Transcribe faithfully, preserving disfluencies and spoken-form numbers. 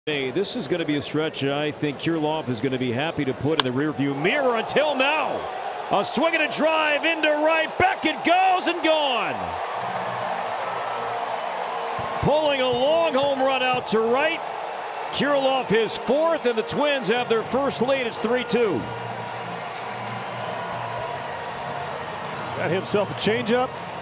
Hey, this is going to be a stretch I think Kirilloff is going to be happy to put in the rearview mirror until now. A swing and a drive into right. Back it goes and gone. Pulling a long home run out to right. Kirilloff his fourth, and the Twins have their first lead. It's three two. Got himself a changeup.